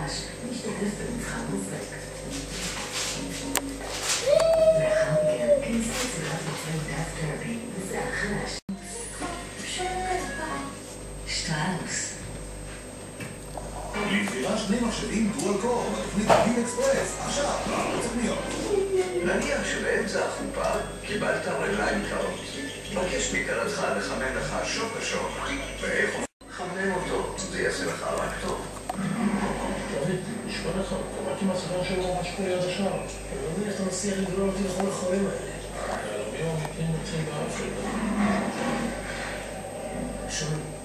חדש משתתף במשחק מופק. לאחר מכן, כניסה לסדרת מופעים דף תרפי ושיער חדש. שטראוס. לבחירה 2 מחשבים דואל קור בתוכנית גיל אקספרס, עכשיו, בערוץ הקניות. נניח שבאמצע החופה קיבלת רגליים קרות. בקש מקרתך לחמם לך שוק השוק, ואיך חמם אותו, זה יעשה לך רק טוב. דוד, נשמע לך, קראתי מהסדר שלו ממש פה ליד השער. אני לא מבין איך אתה מצליח לגלול אותי לכל החולים האלה. הערבים המתים מוצאים באפריקה. שומעים.